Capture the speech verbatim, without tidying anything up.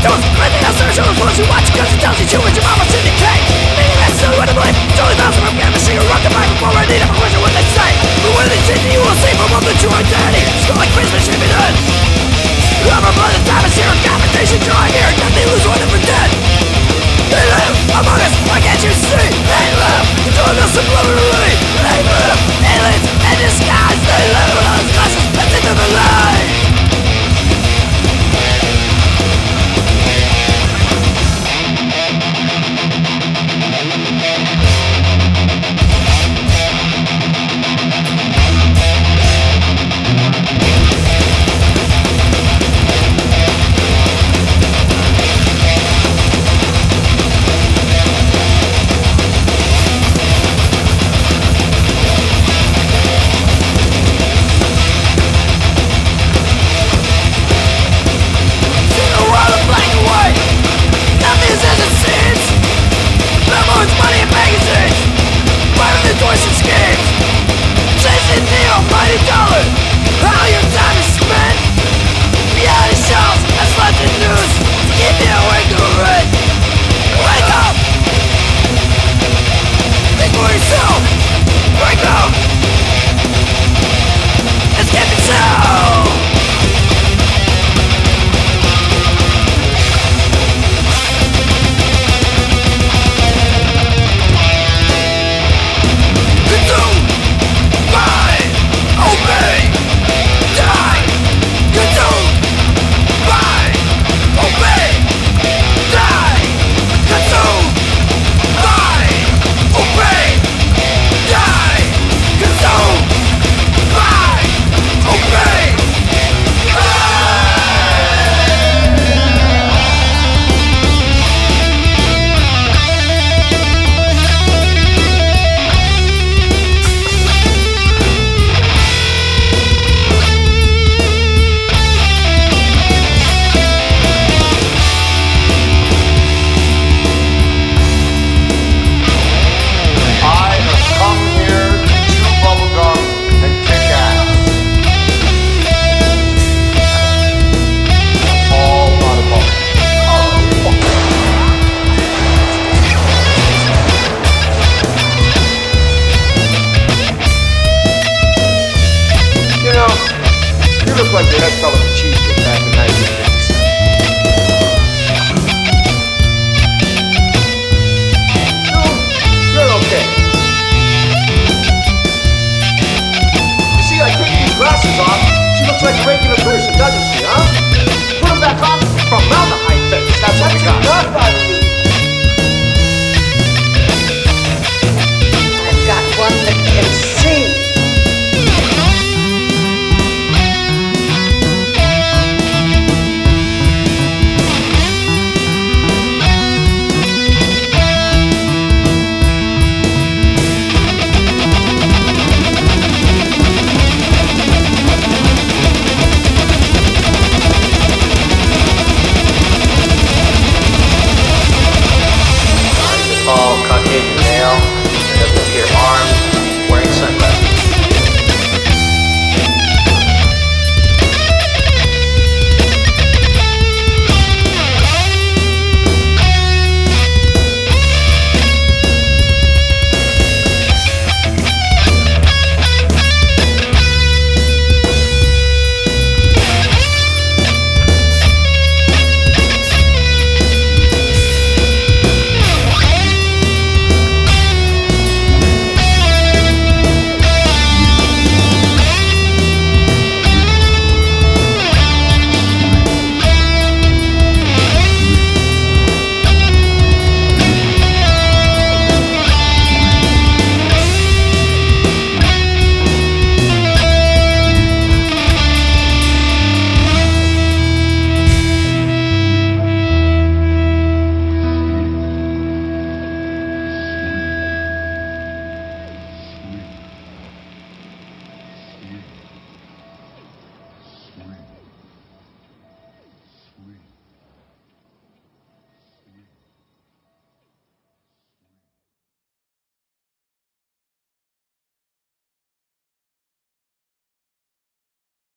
doors, cleansing out search on the floors. You watch cause it tells you what your mama's in the cake. Meaning that's still what I believe. Totally bouncing from camera, see you rock the mic before I need a question what they say. But what they say you will see from up the true identity. Skull like Christmas should be done. I'm a blood, the time is here, confrontation drawing here. Nothing lose one ever dead. They live among us, why can't you see? They live, doing us subliminally. They live, aliens in disguise. They live with us, glasses, that's into the light. Money and magazines, running the toys and schemes, chasing the almighty dollar.